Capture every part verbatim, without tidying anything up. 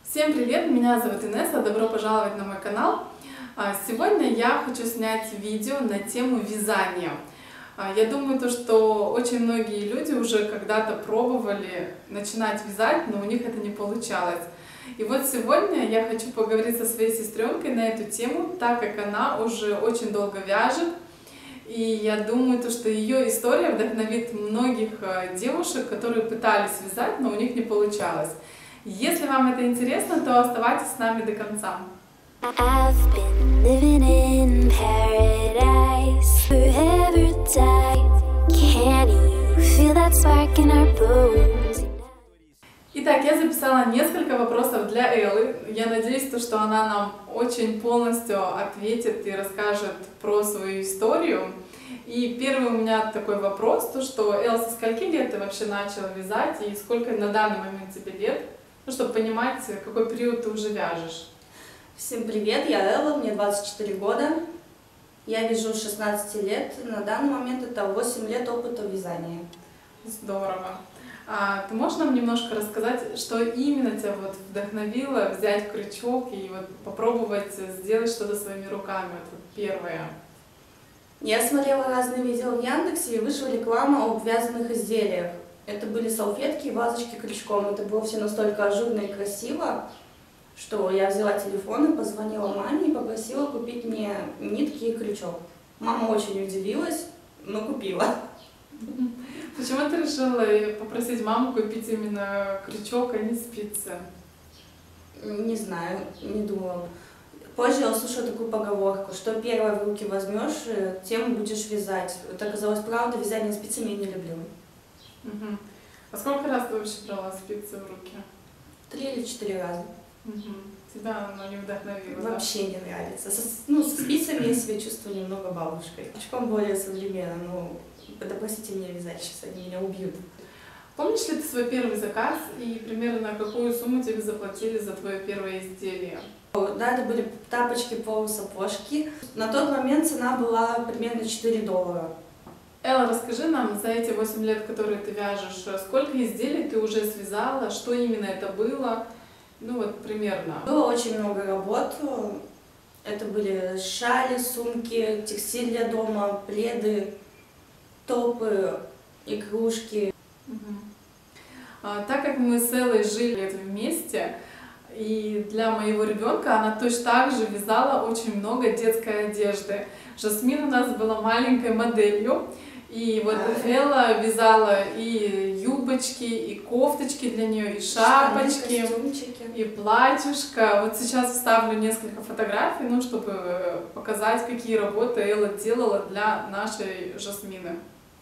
Всем привет! Меня зовут Инесса, добро пожаловать на мой канал. Сегодня я хочу снять видео на тему вязания. Я думаю, то, что очень многие люди уже когда-то пробовали начинать вязать, но у них это не получалось. И вот сегодня я хочу поговорить со своей сестренкой на эту тему, так как она уже очень долго вяжет. И я думаю, то, что ее история вдохновит многих девушек, которые пытались вязать, но у них не получалось. Если вам это интересно, то оставайтесь с нами до конца. Итак, я записала несколько вопросов для Эллы. Я надеюсь, что она нам очень полностью ответит и расскажет про свою историю. И первый у меня такой вопрос, то что, Элла, со скольки лет ты вообще начала вязать и сколько на данный момент тебе лет? Ну, чтобы понимать, какой период ты уже вяжешь. Всем привет, я Элла, мне двадцать четыре года. Я вяжу с шестнадцати лет. На данный момент это восемь лет опыта вязания. Здорово. А ты можешь нам немножко рассказать, что именно тебя вот вдохновило взять крючок и вот попробовать сделать что-то своими руками? Это первое. Я смотрела разные видео в Яндексе, и вышла реклама об вязаных изделиях. Это были салфетки и вазочки крючком. Это было все настолько ажурно и красиво, что я взяла телефон и позвонила маме и попросила купить мне нитки и крючок. Мама очень удивилась, но купила. Почему ты решила попросить маму купить именно крючок, а не спицы? Не знаю, не думала. Позже я услышала такую поговорку, что первое в руки возьмешь, тем будешь вязать. Это оказалось правда, вязание спицами я не люблю. Угу. А сколько раз ты вообще брала спицы в руки? Три или четыре раза. Угу. Тебя оно не вдохновило? Вообще да? не нравится. Со, ну, со спицами я себя чувствую немного бабушкой. Крючком более современно, но допросите меня вязать, сейчас они меня убьют. Помнишь ли ты свой первый заказ и примерно какую сумму тебе заплатили за твое первое изделие? Да, это были тапочки, полусапожки. На тот момент цена была примерно четыре доллара. Элла, расскажи нам за эти восемь лет, которые ты вяжешь, сколько изделий ты уже связала, что именно это было, ну вот примерно. Было очень много работ. Это были шали, сумки, текстиль для дома, пледы, топы, игрушки. Угу. А, так как мы с Эллой жили вместе, и для моего ребенка она точно так же вязала очень много детской одежды. Жасмин у нас была маленькой моделью, и вот Элла вязала и юбочки, и кофточки для нее, и шапочки, штаны, и платьюшко. Вот сейчас вставлю несколько фотографий, ну, чтобы показать, какие работы Элла делала для нашей Жасмины.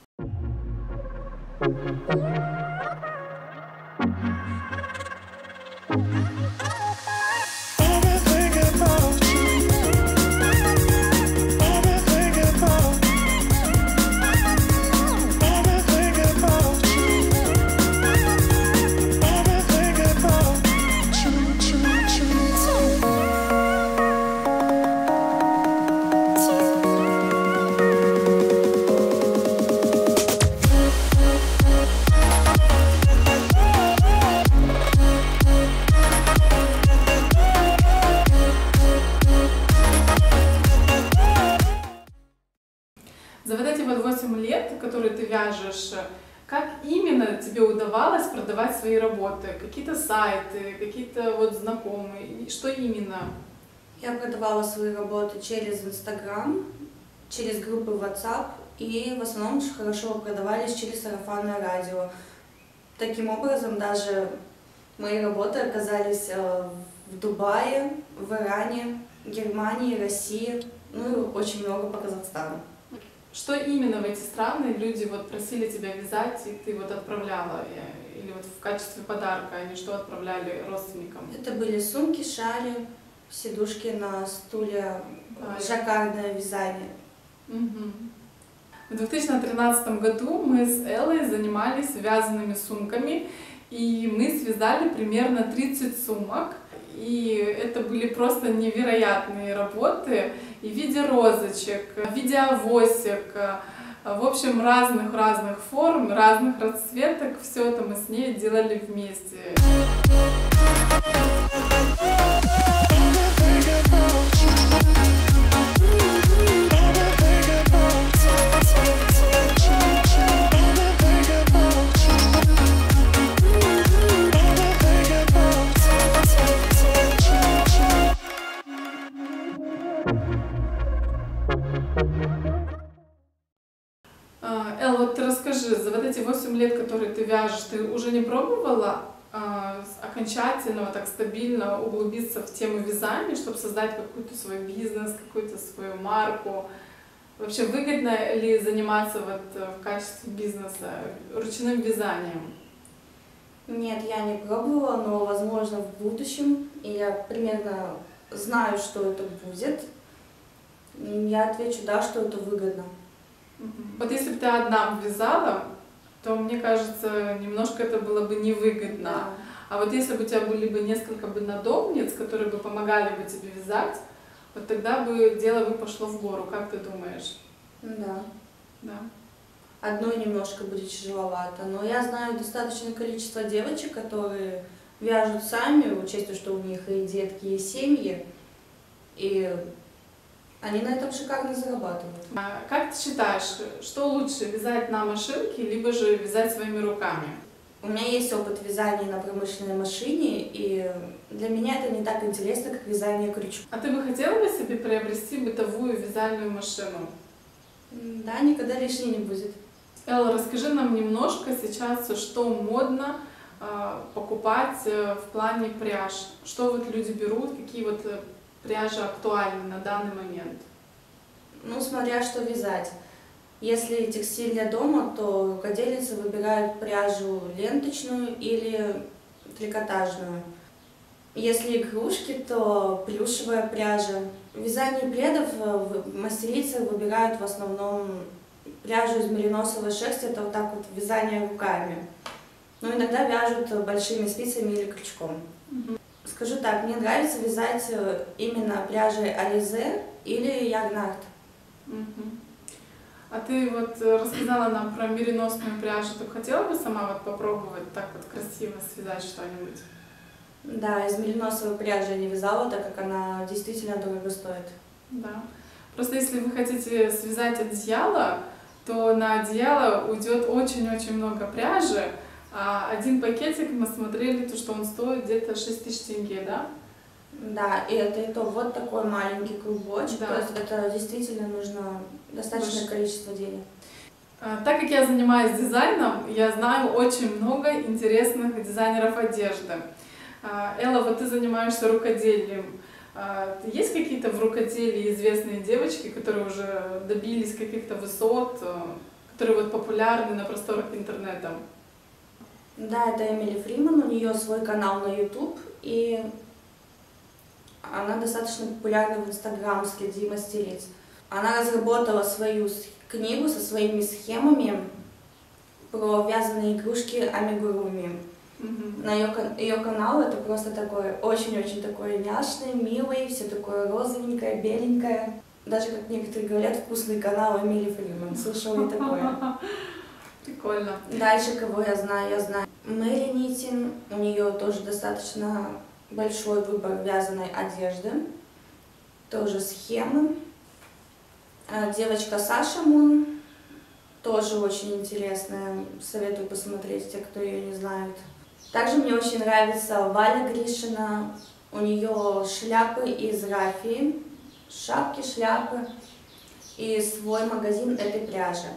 За вот эти вот восемь лет, которые ты вяжешь, как именно тебе удавалось продавать свои работы? Какие-то сайты, какие-то вот знакомые, что именно? Я продавала свои работы через Инстаграм, через группы WhatsApp, и в основном хорошо продавались через сарафанное радио. Таким образом, даже мои работы оказались в Дубае, в Иране, Германии, России, ну и очень много по Казахстану. Что именно в эти страны люди вот просили тебя вязать, и ты вот отправляла? Или вот в качестве подарка они что отправляли родственникам? Это были сумки, шали, сидушки на стуле, а, жаккардное вязание. Угу. В две тысячи тринадцатом году мы с Эллой занимались вязаными сумками, и мы связали примерно тридцать сумок. И это были просто невероятные работы и в виде розочек, в виде авосик, в общем, разных-разных форм, разных расцветок. Все это мы с ней делали вместе. лет, которые ты вяжешь, ты уже не пробовала а, окончательно, так стабильно углубиться в тему вязания, чтобы создать какой-то свой бизнес, какую-то свою марку? Вообще выгодно ли заниматься вот в качестве бизнеса ручным вязанием? Нет, я не пробовала, но, возможно, в будущем, и я примерно знаю, что это будет. Я отвечу, да, что это выгодно. Вот если бы ты одна вязала, то, мне кажется, немножко это было бы невыгодно. Да. А вот если бы у тебя были бы несколько бы надомниц, которые бы помогали бы тебе вязать, вот тогда бы дело бы пошло в гору. Как ты думаешь? Да. Да. Одной немножко будет тяжеловато, но я знаю достаточное количество девочек, которые вяжут сами, учитывая, что у них и детки, и семьи, и они на этом шикарно зарабатывают. А как ты считаешь, что лучше, вязать на машинке, либо же вязать своими руками? У меня есть опыт вязания на промышленной машине, и для меня это не так интересно, как вязание крючком. А ты бы хотела бы себе приобрести бытовую вязальную машину? Да, никогда лишней не будет. Элла, расскажи нам немножко сейчас, что модно э, покупать э, в плане пряж. Что вот люди берут, какие вот э, пряжи актуальны на данный момент? Ну, смотря что вязать. Если текстиль для дома, то рукодельницы выбирают пряжу ленточную или трикотажную. Если игрушки, то плюшевая пряжа. В вязании пледов мастерицы выбирают в основном пряжу из мериносовой шерсти, это вот так вот вязание руками. Но иногда вяжут большими спицами или крючком. Mm-hmm. Скажу так, мне нравится вязать именно пряжей Ализе или Ягнард. Mm-hmm. А ты вот рассказала нам про мериносную пряжу, ты хотела бы сама вот попробовать так вот красиво связать что-нибудь? Да, из мериносовой пряжи я не вязала, так как она действительно дорого стоит. Да. Просто если вы хотите связать одеяло, то на одеяло уйдет очень-очень много пряжи, а один пакетик, мы смотрели, то, что он стоит где-то шесть тысяч тенге, да? Да, и это и то вот такой маленький клубочек, да. То есть это действительно нужно достаточное Больше. количество денег. А, так как я занимаюсь дизайном, я знаю очень много интересных дизайнеров одежды. А, Элла, вот ты занимаешься рукоделием. Есть какие-то в рукоделии известные девочки, которые уже добились каких-то высот, которые вот популярны на просторах интернета? Да, это Эмили Фриман, у нее свой канал на YouTube, и она достаточно популярна в Инстаграм среди мастериц. Она разработала свою книгу со своими схемами про вязаные игрушки амигуруми. Mm-hmm. На ее, ее канал это просто такой, очень-очень такой няшный, милый, все такое розовенькое, беленькое. Даже, как некоторые говорят, вкусный канал Эмили Фриман. Слышала и такое. Прикольно. Дальше, кого я знаю? Я знаю Мэри Нитин. У нее тоже достаточно большой выбор вязаной одежды. Тоже схемы. Девочка Саша Мун. Тоже очень интересная. Советую посмотреть, те, кто ее не знает. Также мне очень нравится Валя Гришина. У нее шляпы из рафии, шапки, шляпы и свой магазин этой пряжи.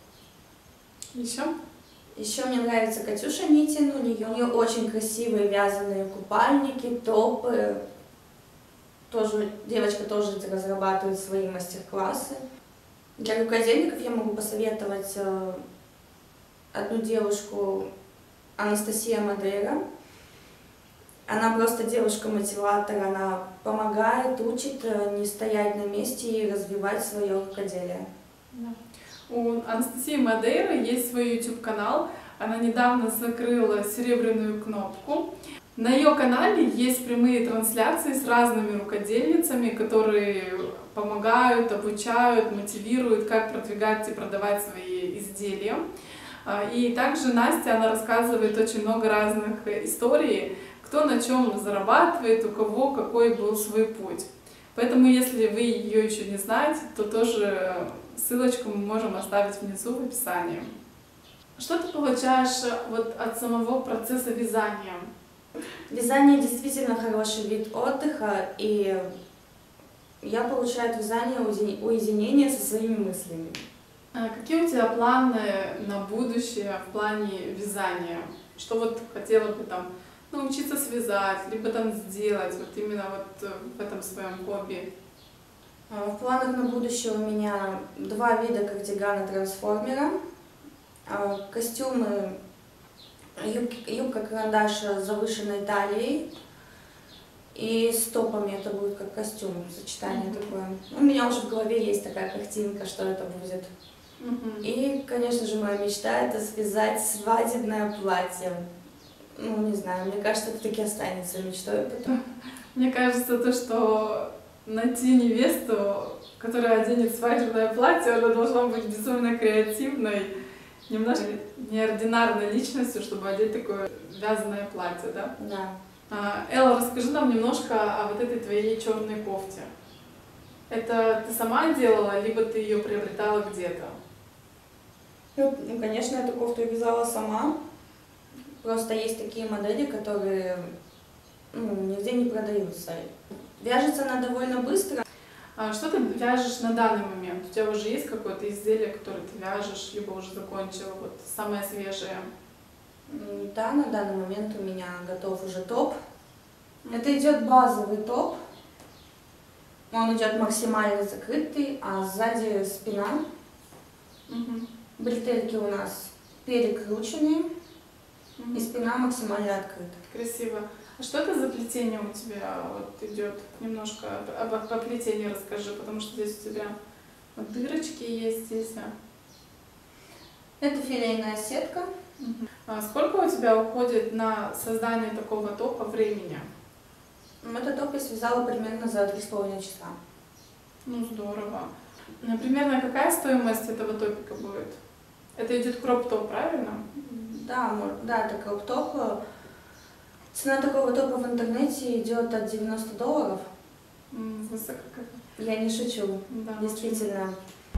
Еще? Еще мне нравится Катюша Нитин. У нее, у нее очень красивые вязаные купальники, топы. Тоже, девочка тоже разрабатывает свои мастер-классы. Для рукодельников я могу посоветовать одну девушку, Анастасия Мадейра. Она просто девушка-мотиватор, она помогает, учит не стоять на месте и развивать свое рукоделие. Да. У Анастасии Мадейры есть свой YouTube-канал. Она недавно закрыла серебряную кнопку. На ее канале есть прямые трансляции с разными рукодельницами, которые помогают, обучают, мотивируют, как продвигать и продавать свои изделия. И также Настя, она рассказывает очень много разных историй, кто на чем зарабатывает, у кого какой был свой путь. Поэтому, если вы ее еще не знаете, то тоже ссылочку мы можем оставить внизу в описании. Что ты получаешь вот от самого процесса вязания? Вязание действительно хороший вид отдыха, и я получаю от вязания уединение со своими мыслями. А какие у тебя планы на будущее в плане вязания? Что вот хотела бы там научиться связать, либо там сделать, вот именно вот в этом своем хобби? В планах на будущее у меня два вида кардигана-трансформера, костюмы, юбка-карандаш с завышенной талией и с топами, это будет как костюм, сочетание mm-hmm. такое. У меня уже в голове есть такая картинка, что это будет. Mm-hmm. И, конечно же, моя мечта — это связать свадебное платье. Ну, не знаю, мне кажется, это таки останется мечтой потом. Мне кажется, то, что найти невесту, которая оденет свадебное платье, она должна быть безумно креативной, немножко неординарной личностью, чтобы одеть такое вязаное платье, да? Да. А, Элла, расскажи нам немножко о вот этой твоей черной кофте. Это ты сама делала, либо ты ее приобретала где-то? Ну, конечно, эту кофту я вязала сама. Просто есть такие модели, которые ну, нигде не продаются. Вяжется она довольно быстро. А что ты вяжешь на данный момент? У тебя уже есть какое-то изделие, которое ты вяжешь, либо уже закончила, вот самое свежее? Да, на данный момент у меня готов уже топ. Mm-hmm. Это идет базовый топ. Он идет максимально закрытый, а сзади спина. Mm-hmm. Бретельки у нас перекрученные, mm-hmm. и спина максимально открыта. Красиво. А что это за плетение у тебя вот идет? Немножко об, об, об плетении расскажи, потому что здесь у тебя вот дырочки есть здесь. Это филейная сетка. Угу. А сколько у тебя уходит на создание такого топа времени? Этот топ я связала примерно за три с половиной часа. Ну здорово. Примерно какая стоимость этого топика будет? Это идет кроп-топ, правильно? Да, да, это кроп-топ. Цена такого топа в интернете идет от девяноста долларов. Высоко как. Я не шучу, да, действительно.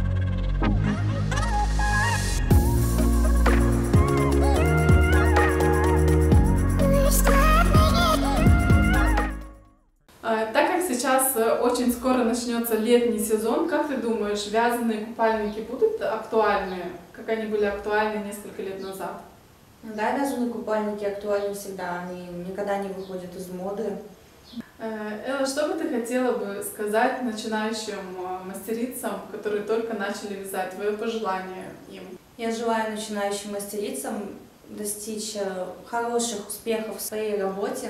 Так как сейчас очень скоро начнется летний сезон, как ты думаешь, вязаные купальники будут актуальны, как они были актуальны несколько лет назад? Да, вязаные купальники актуальны всегда, они никогда не выходят из моды. Элла, что бы ты хотела бы сказать начинающим мастерицам, которые только начали вязать, твое пожелание им? Я желаю начинающим мастерицам достичь хороших успехов в своей работе.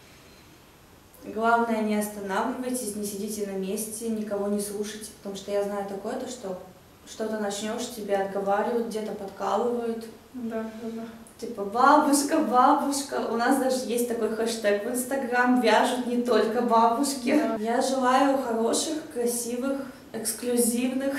Главное, не останавливайтесь, не сидите на месте, никого не слушайте, потому что я знаю такое, то, что что-то начнешь, тебя отговаривают, где-то подкалывают. Да, да, да. Типа бабушка, бабушка. У нас даже есть такой хэштег в Инстаграм: вяжут не только бабушки. Да. Я желаю хороших, красивых, эксклюзивных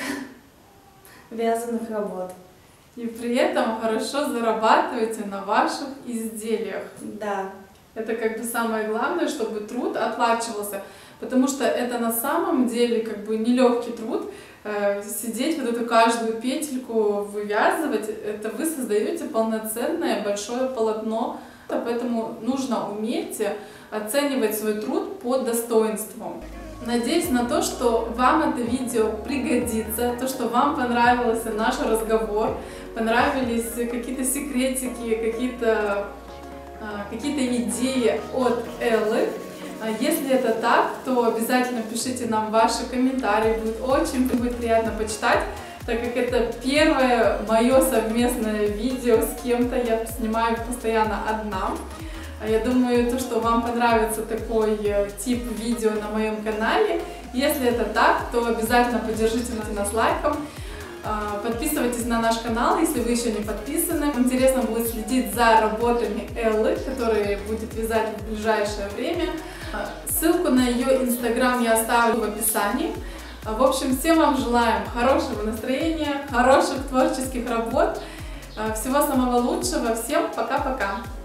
вязаных работ. И при этом хорошо зарабатывайте на ваших изделиях. Да. Это как бы самое главное, чтобы труд оплачивался, потому что это на самом деле как бы нелегкий труд. Сидеть вот эту каждую петельку вывязывать, это вы создаете полноценное большое полотно, поэтому нужно уметь оценивать свой труд по достоинству. Надеюсь на то, что вам это видео пригодится, то, что вам понравился наш разговор, понравились какие-то секретики, какие-то какие-то идеи от Эллы. Если это так, то обязательно пишите нам ваши комментарии, будет очень будет приятно почитать, так как это первое мое совместное видео с кем-то, я снимаю постоянно одна. Я думаю, то, что вам понравится такой тип видео на моем канале. Если это так, то обязательно поддержите нас лайком. Подписывайтесь на наш канал, если вы еще не подписаны. Интересно будет следить за работами Эллы, которые будет вязать в ближайшее время. Ссылку на ее инстаграм я оставлю в описании. В общем, всем вам желаем хорошего настроения, хороших творческих работ, всего самого лучшего. Всем пока-пока!